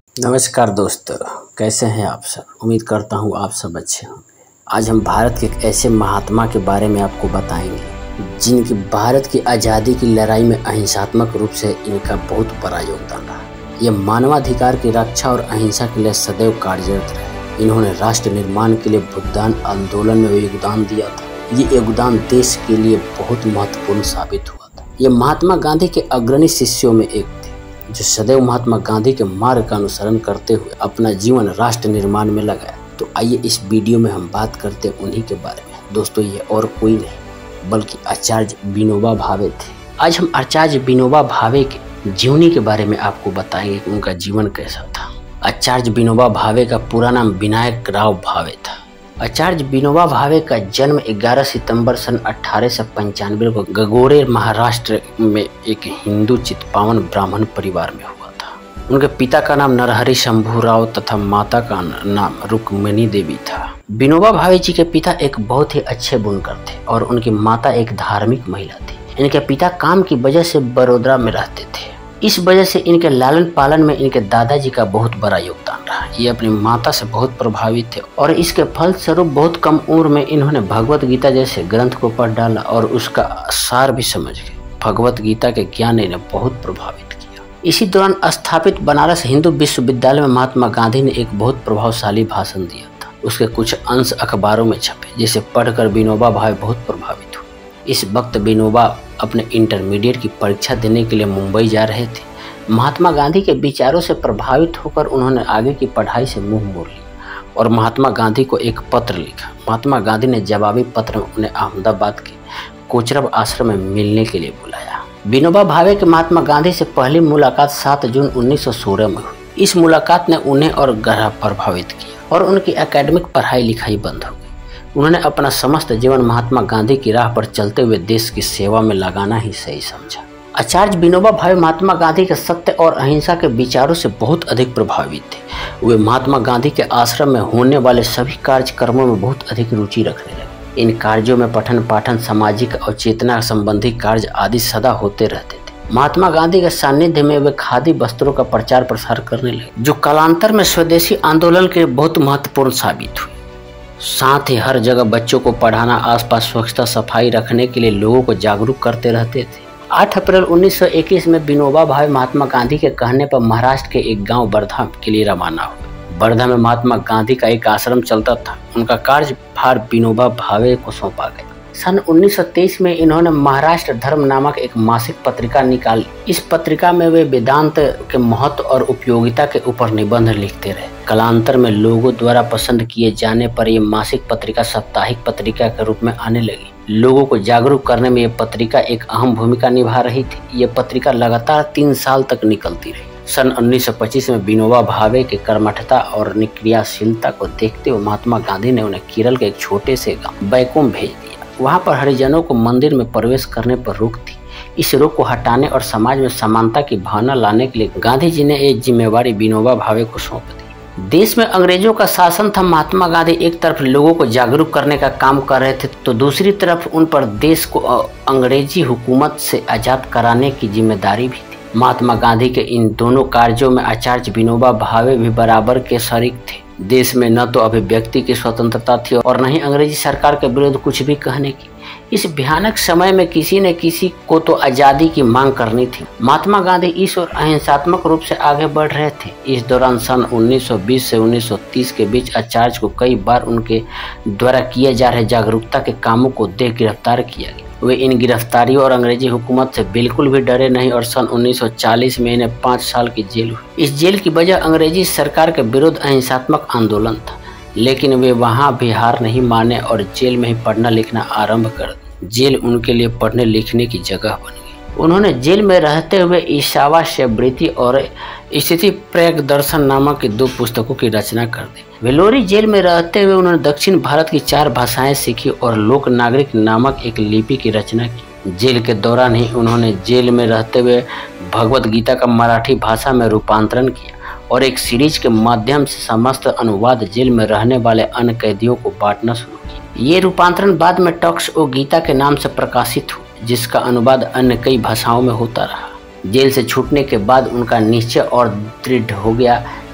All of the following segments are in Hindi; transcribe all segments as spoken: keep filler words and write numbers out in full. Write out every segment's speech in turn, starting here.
नमस्कार दोस्तों, कैसे हैं आप सब। उम्मीद करता हूँ आप सब अच्छे होंगे। आज हम भारत के एक ऐसे महात्मा के बारे में आपको बताएंगे जिनकी भारत की आज़ादी की लड़ाई में अहिंसात्मक रूप से इनका बहुत बड़ा योगदान रहा। ये मानवाधिकार की रक्षा और अहिंसा के लिए सदैव कार्यरत रहे। इन्होंने राष्ट्र निर्माण के लिए भुगतान आंदोलन में योगदान दिया था। ये योगदान देश के लिए बहुत महत्वपूर्ण साबित हुआ था। ये महात्मा गांधी के अग्रणी शिष्यों में एक जो सदैव महात्मा गांधी के मार्ग का अनुसरण करते हुए अपना जीवन राष्ट्र निर्माण में लगाया। तो आइए इस वीडियो में हम बात करते हैं उन्हीं के बारे में। दोस्तों, ये और कोई नहीं बल्कि आचार्य विनोबा भावे थे। आज हम आचार्य विनोबा भावे के जीवनी के बारे में आपको बताएंगे कि उनका जीवन कैसा था। आचार्य विनोबा भावे का पूरा नाम विनायक राव भावे था। आचार्य विनोबा भावे का जन्म ग्यारह सितंबर सन अठारह सौ पंचानवे को गगोरे महाराष्ट्र में एक हिंदू चितपावन ब्राह्मण परिवार में हुआ था। उनके पिता का नाम नरहरि शंभू राव तथा माता का नाम रुक्मिणी देवी था। विनोबा भावे जी के पिता एक बहुत ही अच्छे बुनकर थे और उनकी माता एक धार्मिक महिला थी। इनके पिता काम की वजह से बड़ौदा में रहते थे। इस वजह से इनके लालन पालन में इनके दादाजी का बहुत बड़ा योगदान रहा। ये अपनी माता से बहुत प्रभावित थे और इसके फलस्वरूप बहुत कम उम्र में इन्होंने भगवत गीता जैसे ग्रंथ को पढ़ डाला और उसका सार भी समझ गए। भगवत गीता के ज्ञान ने इन्हें बहुत प्रभावित किया। इसी दौरान स्थापित बनारस हिंदू विश्वविद्यालय में महात्मा गांधी ने एक बहुत प्रभावशाली भाषण दिया था। उसके कुछ अंश अखबारों में छपे, जिसे पढ़कर विनोबा भावे बहुत प्रभावित हुए। इस वक्त विनोबा अपने इंटरमीडिएट की परीक्षा देने के लिए मुंबई जा रहे थे। महात्मा गांधी के विचारों से प्रभावित होकर उन्होंने आगे की पढ़ाई से मुंह मोड़ लिया और महात्मा गांधी को एक पत्र लिखा। महात्मा गांधी ने जवाबी पत्र में उन्हें अहमदाबाद के कोचरब आश्रम में मिलने के लिए बुलाया। विनोबा भावे के महात्मा गांधी से पहली मुलाकात सात जून उन्नीस सौ सोलह में हुई। इस मुलाकात ने उन्हें और गहरा प्रभावित किया और उनकी एकेडमिक पढ़ाई लिखाई बंद हो गई। उन्होंने अपना समस्त जीवन महात्मा गांधी की राह पर चलते हुए देश की सेवा में लगाना ही सही समझा। आचार्य विनोबा भावे महात्मा गांधी के सत्य और अहिंसा के विचारों से बहुत अधिक प्रभावित थे। वे महात्मा गांधी के आश्रम में होने वाले सभी कार्यक्रमों में बहुत अधिक रुचि रखने लगे। इन कार्यों में पठन पाठन, सामाजिक और चेतना संबंधी कार्य आदि सदा होते रहते थे। महात्मा गांधी के सानिध्य में वे खादी वस्त्रों का प्रचार प्रसार करने लगे, जो कालांतर में स्वदेशी आंदोलन के बहुत महत्वपूर्ण साबित हुई। साथ ही हर जगह बच्चों को पढ़ाना, आसपास स्वच्छता सफाई रखने के लिए लोगों को जागरूक करते रहते थे। आठ अप्रैल उन्नीस सौ इक्कीस में विनोबा भावे महात्मा गांधी के कहने पर महाराष्ट्र के एक गांव वर्धा के लिए रवाना हुए। वर्धा में महात्मा गांधी का एक आश्रम चलता था। उनका कार्यभार विनोबा भावे को सौंपा गया। सन उन्नीस सौ तेईस में इन्होंने महाराष्ट्र धर्म नामक एक मासिक पत्रिका निकाली। इस पत्रिका में वे वेदांत के महत्व और उपयोगिता के ऊपर निबंध लिखते रहे। कालांतर में लोगों द्वारा पसंद किए जाने पर यह मासिक पत्रिका साप्ताहिक पत्रिका के रूप में आने लगी। लोगों को जागरूक करने में यह पत्रिका एक अहम भूमिका निभा रही थी। यह पत्रिका लगातार तीन साल तक निकलती रही। सन उन्नीस सौ पच्चीस में विनोबा भावे के कर्मठता और क्रियाशीलता को देखते हुए महात्मा गांधी ने उन्हें केरल के एक छोटे से गांव बैकोम भेज दिया। वहां पर हरिजनों को मंदिर में प्रवेश करने पर रोक थी। इस रोक को हटाने और समाज में समानता की भावना लाने के लिए गांधी जी ने एक जिम्मेवारी विनोबा भावे को सौंप दी। देश में अंग्रेजों का शासन था। महात्मा गांधी एक तरफ लोगों को जागरूक करने का काम कर रहे थे, तो दूसरी तरफ उन पर देश को अंग्रेजी हुकूमत से आजाद कराने की जिम्मेदारी भी थी। महात्मा गांधी के इन दोनों कार्यों में आचार्य विनोबा भावे भी बराबर के शरीक थे। देश में न तो अभिव्यक्ति की स्वतंत्रता थी और न ही अंग्रेजी सरकार के विरुद्ध कुछ भी कहने की। इस भयानक समय में किसी न किसी को तो आजादी की मांग करनी थी। महात्मा गांधी इस और अहिंसात्मक रूप से आगे बढ़ रहे थे। इस दौरान सन उन्नीस सौ बीस से उन्नीस सौ तीस के बीच आचार्य को कई बार उनके द्वारा किए जा रहे जागरूकता के कामों को देख गिरफ्तार किया गया। वे इन गिरफ्तारियों और अंग्रेजी हुकूमत से बिल्कुल भी डरे नहीं और सन उन्नीस सौ चालीस में इन्हें पाँच साल की जेल हुई। इस जेल की वजह अंग्रेजी सरकार के विरुद्ध अहिंसात्मक आंदोलन था, लेकिन वे वहां भी हार नहीं माने और जेल में ही पढ़ना लिखना आरंभ कर दिया। जेल उनके लिए पढ़ने लिखने की जगह बन गई। उन्होंने जेल में रहते हुए ईशावास्यवृत्ति और स्थिति प्रज्ञ दर्शन नामक दो पुस्तकों की रचना कर दी। वेलोरी जेल में रहते हुए उन्होंने दक्षिण भारत की चार भाषाएं सीखी और लोक नागरिक नामक एक लिपि की रचना की। जेल के दौरान ही उन्होंने जेल में रहते हुए भगवत गीता का मराठी भाषा में रूपांतरण किया और एक सीरीज के माध्यम से समस्त अनुवाद जेल में रहने वाले अन्य कैदियों को बांटना शुरू किया। ये रूपांतरण बाद में टॉक्स ओ गीता के नाम से प्रकाशित हुआ, जिसका अनुवाद अन्य कई भाषाओं में होता रहा। जेल से छूटने के बाद उनका निश्चय और दृढ़ हो गया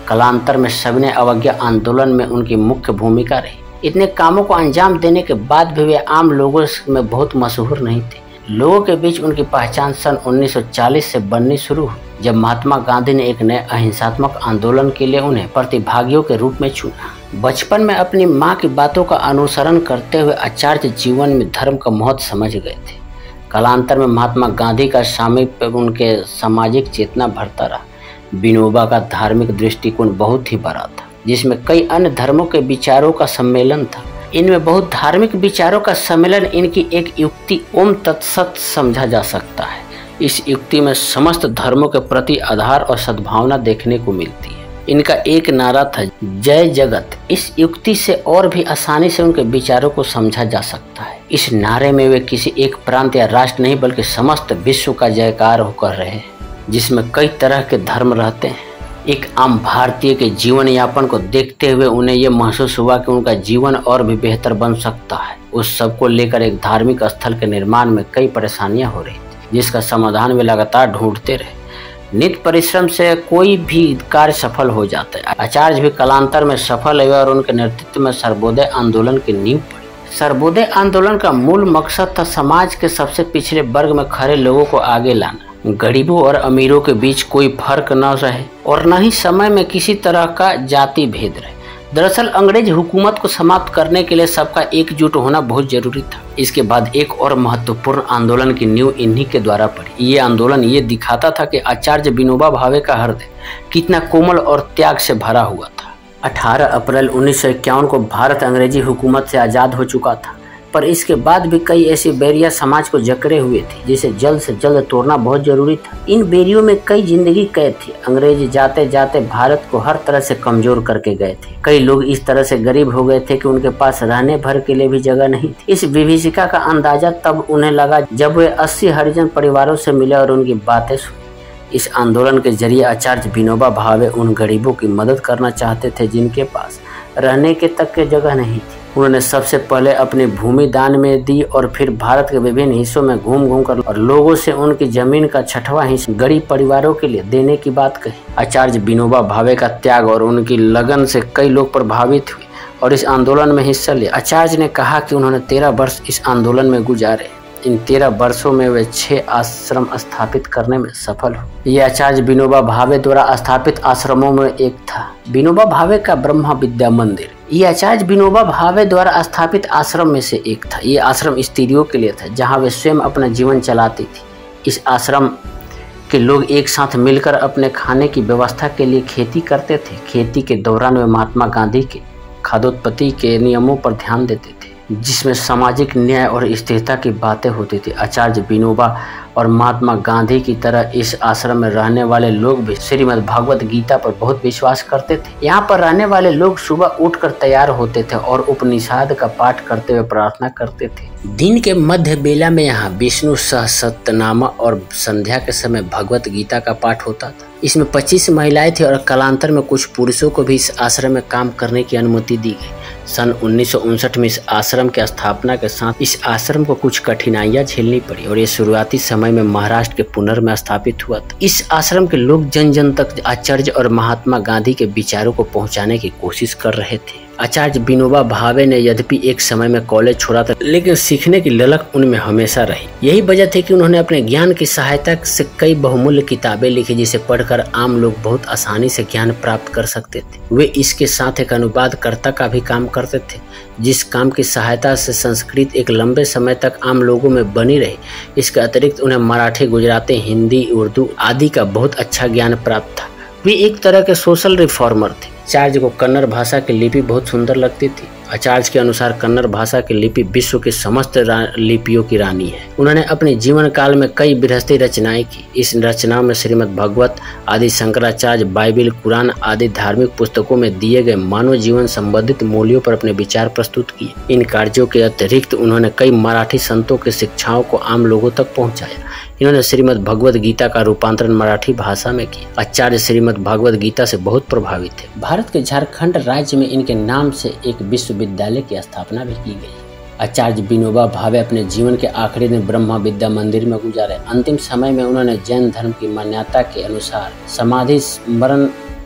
कालांतर में सविनय अवज्ञा आंदोलन में उनकी मुख्य भूमिका रही। इतने कामों को अंजाम देने के बाद भी वे आम लोगों में बहुत मशहूर नहीं थे। लोगों के बीच उनकी पहचान सन उन्नीस सौ चालीस से बननी शुरू हुई, जब महात्मा गांधी ने एक नए अहिंसात्मक आंदोलन के लिए उन्हें प्रतिभागियों के रूप में चुना। बचपन में अपनी मां की बातों का अनुसरण करते हुए आचार्य जीवन में धर्म का महत्व समझ गए थे। कालांतर में महात्मा गांधी का सामीप्य उनके सामाजिक चेतना भरता रहा। विनोबा का धार्मिक दृष्टिकोण बहुत ही बड़ा था, जिसमें कई अन्य धर्मों के विचारों का सम्मेलन था। इनमें बहुत धार्मिक विचारों का सम्मेलन इनकी एक युक्ति ओम तत्सत समझा जा सकता है। इस युक्ति में समस्त धर्मों के प्रति आधार और सद्भावना देखने को मिलती है। इनका एक नारा था, जय जगत। इस युक्ति से और भी आसानी से उनके विचारों को समझा जा सकता है। इस नारे में वे किसी एक प्रांत या राष्ट्र नहीं बल्कि समस्त विश्व का जयकार होकर रहे, जिसमें कई तरह के धर्म रहते हैं। एक आम भारतीय के जीवन यापन को देखते हुए उन्हें यह महसूस हुआ कि उनका जीवन और भी बेहतर बन सकता है। उस सब को लेकर एक धार्मिक स्थल के निर्माण में कई परेशानियां हो रही थी, जिसका समाधान वे लगातार ढूंढते रहे। नित्य परिश्रम से कोई भी कार्य सफल हो जाता है। आचार्य भी कालांतर में सफल हुए और उनके नेतृत्व में सर्वोदय आंदोलन की नींव पड़ी। सर्वोदय आंदोलन का मूल मकसद था समाज के सबसे पिछड़े वर्ग में खड़े लोगों को आगे लाना। गरीबों और अमीरों के बीच कोई फर्क न रहे और न ही समय में किसी तरह का जाति भेद रहे। दरअसल अंग्रेज हुकूमत को समाप्त करने के लिए सबका एकजुट होना बहुत जरूरी था। इसके बाद एक और महत्वपूर्ण आंदोलन की नींव इन्हीं के द्वारा पड़ी। ये आंदोलन ये दिखाता था कि आचार्य विनोबा भावे का हृदय कितना कोमल और त्याग से भरा हुआ था। अठारह अप्रैल उन्नीस सौ इक्यावन को भारत अंग्रेजी हुकूमत से आज़ाद हो चुका था, पर इसके बाद भी कई ऐसी बैरियर समाज को जकड़े हुए थे जिसे जल्द से जल्द तोड़ना बहुत जरूरी था। इन बैरियों में कई जिंदगी कैद थी। अंग्रेज जाते जाते भारत को हर तरह से कमजोर करके गए थे। कई लोग इस तरह से गरीब हो गए थे कि उनके पास रहने भर के लिए भी जगह नहीं थी। इस विभीषिका का अंदाजा तब उन्हें लगा जब वे अस्सी हरिजन परिवारों से मिले और उनकी बातें सुनी। इस आंदोलन के जरिए आचार्य विनोबा भावे उन गरीबों की मदद करना चाहते थे जिनके पास रहने के तक के जगह नहीं थी। उन्होंने सबसे पहले अपनी भूमि दान में दी और फिर भारत के विभिन्न हिस्सों में घूम घूम कर और लोगों से उनकी जमीन का छठवां हिस्सा गरीब परिवारों के लिए देने की बात कही। आचार्य विनोबा भावे का त्याग और उनकी लगन से कई लोग प्रभावित हुए और इस आंदोलन में हिस्सा लिया। आचार्य ने कहा कि उन्होंने तेरह वर्ष इस आंदोलन में गुजारे। इन तेरह वर्षों में वे छह आश्रम स्थापित करने में सफल हुए। ये आचार्य विनोबा भावे द्वारा स्थापित आश्रमों में एक था। विनोबा भावे का ब्रह्मा विद्या मंदिर ये आचार्य विनोबा भावे द्वारा स्थापित आश्रम में से एक था। ये आश्रम स्त्रियों के लिए था, जहाँ वे स्वयं अपना जीवन चलाती थी। इस आश्रम के लोग एक साथ मिलकर अपने खाने की व्यवस्था के लिए खेती करते थे। खेती के दौरान वे महात्मा गांधी के खाद्योत्पत्ति के नियमों पर ध्यान देते थे, जिसमें सामाजिक न्याय और स्थिरता की बातें होती थी। आचार्य विनोबा और महात्मा गांधी की तरह इस आश्रम में रहने वाले लोग भी श्रीमद् भागवत गीता पर बहुत विश्वास करते थे। यहाँ पर रहने वाले लोग सुबह उठकर तैयार होते थे और उपनिषद का पाठ करते हुए प्रार्थना करते थे। दिन के मध्य बेला में यहाँ विष्णु सहस्त्रनाम और संध्या के समय भगवत गीता का पाठ होता था। इसमें पच्चीस महिलाएं थी और कालांतर में कुछ पुरुषों को भी इस आश्रम में काम करने की अनुमति दी गई। सन उन्नीस सौ उनसठ में इस आश्रम की स्थापना के साथ इस आश्रम को कुछ कठिनाइयां झेलनी पड़ी और ये शुरुआती समय में महाराष्ट्र के पुनर में स्थापित हुआ था। इस आश्रम के लोग जन जन तक आचार्य और महात्मा गांधी के विचारों को पहुंचाने की कोशिश कर रहे थे। आचार्य विनोबा भावे ने यद्यपि एक समय में कॉलेज छोड़ा था, लेकिन सीखने की ललक उनमें हमेशा रही। यही वजह थी कि उन्होंने अपने ज्ञान की सहायता से कई बहुमूल्य किताबें लिखी, जिसे पढ़कर आम लोग बहुत आसानी से ज्ञान प्राप्त कर सकते थे। वे इसके साथ एक अनुवादकर्ता का भी काम करते थे, जिस काम की सहायता से संस्कृत एक लंबे समय तक आम लोगों में बनी रही। इसके अतिरिक्त उन्हें मराठी, गुजराती, हिंदी, उर्दू आदि का बहुत अच्छा ज्ञान प्राप्त था। वे एक तरह के सोशल रिफॉर्मर थे। आचार्य को कन्नड़ भाषा की लिपि बहुत सुंदर लगती थी। आचार्य के अनुसार कन्नड़ भाषा की लिपि विश्व की समस्त लिपियों की रानी है। उन्होंने अपने जीवन काल में कई बृहस्पति रचनाएं की। इस रचनाओं में श्रीमद् भागवत आदि, शंकराचार्य, बाइबिल, कुरान आदि धार्मिक पुस्तकों में दिए गए मानव जीवन संबंधित मूल्यों पर अपने विचार प्रस्तुत किए। इन कार्यों के अतिरिक्त उन्होंने कई मराठी संतों की शिक्षाओं को आम लोगों तक पहुँचाया। इन्होंने श्रीमद् भगवत गीता का रूपांतरण मराठी भाषा में किया। आचार्य श्रीमद् भगवत गीता से बहुत प्रभावित थे। भारत के झारखंड राज्य में इनके नाम से एक विश्वविद्यालय की स्थापना भी की गई। आचार्य विनोबा भावे अपने जीवन के आखिरी दिन ब्रह्मा विद्या मंदिर में गुजारे। अंतिम समय में उन्होंने जैन धर्म की मान्यता के अनुसार समाधि स्मरण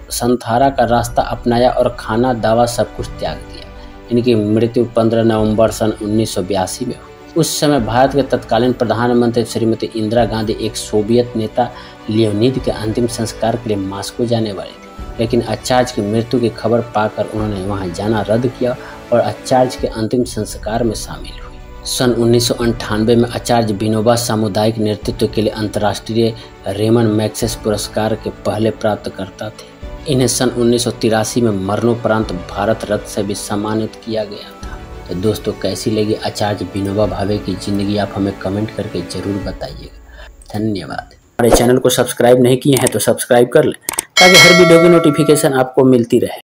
संथारा का रास्ता अपनाया और खाना दावा सब कुछ त्याग दिया। इनकी मृत्यु पंद्रह नवंबर सन उन्नीस सौ बयासी में हुई। उस समय भारत के तत्कालीन प्रधानमंत्री श्रीमती इंदिरा गांधी एक सोवियत नेता लियोनिद के अंतिम संस्कार के लिए मॉस्को जाने वाली थी, लेकिन आचार्य की मृत्यु की खबर पाकर उन्होंने वहां जाना रद्द किया और आचार्य के अंतिम संस्कार में शामिल हुई। सन उन्नीस सौ अंठानवे में आचार्य विनोबा सामुदायिक नेतृत्व के लिए अंतर्राष्ट्रीय रेमन मैग्सेसे पुरस्कार के पहले प्राप्तकर्ता थे। इन्हें सन उन्नीस सौ तिरासी में मरणोपरांत भारत रत्न से भी सम्मानित किया गया था। तो दोस्तों, कैसी लगी आचार्य विनोबा भावे की जिंदगी, आप हमें कमेंट करके जरूर बताइएगा। धन्यवाद। हमारे चैनल को सब्सक्राइब नहीं किए हैं तो सब्सक्राइब कर लें ताकि हर वीडियो की नोटिफिकेशन आपको मिलती रहे।